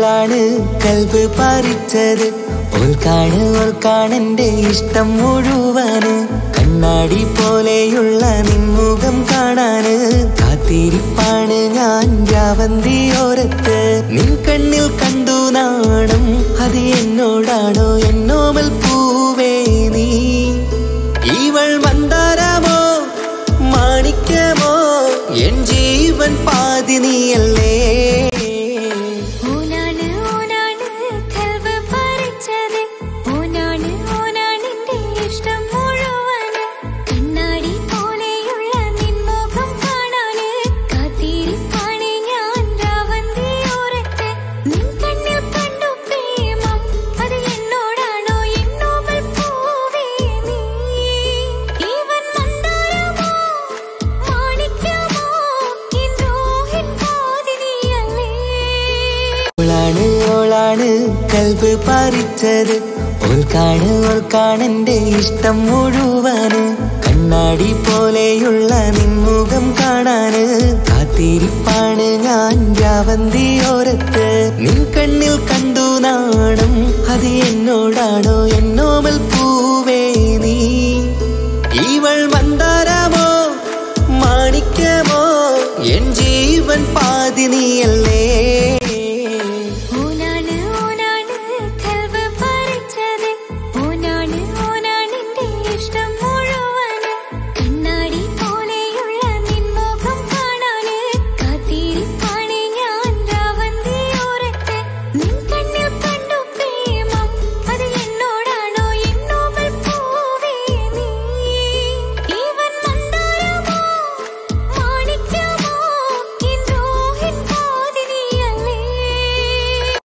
ഓളാണ് കൽബ് പറിച്ചത് ഓൾക്കാണെന്റെ ഇഷ്ടം മുഴുവന് കണ്ണാടി പോലെയുള്ള നിൻമുഖം കാണാന് കാത്തിരിപ്പാണ് ഞാൻ രാവന്തിയോരത്ത് നിൻ കണ്ണിൽ കണ്ടു നാണം അത് എന്നോടാണോ എന്നോമൽ പൂവേ നീ ഇവൾ മന്ദാരമോ മാണിക്യമോ എൻ ജീവൻ പാതി നീയല്ലേ കൽബ് പറിച്ചത് ഓൾക്കാണെന്റെ ഇഷ്ടം മുഴുവന് കണ്ണാടി പോലെയുള്ള നിൻമുഖം കാണാന് കാത്തിരിപ്പാണ് ഞാൻ രാവന്തിയോരത്ത് നിൻ കണ്ണിൽ കണ്ടു നാണം അത് എന്നോടാണോ എന്നോമൽ പൂവേ നീ ഇവൾ മന്ദാരമോ മാണിക്യമോ എൻ ജീവൻ പാതി നീയല്ലേ